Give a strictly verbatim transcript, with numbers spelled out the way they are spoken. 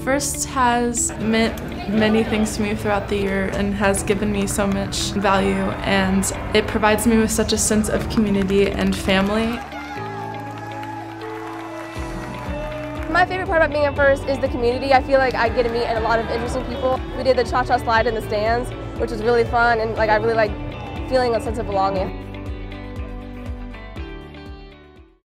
First has meant many things to me throughout the year and has given me so much value, and it provides me with such a sense of community and family. My favorite part about being at First is the community. I feel like I get to meet a lot of interesting people. We did the cha-cha slide in the stands, which was really fun, and like I really like feeling a sense of belonging.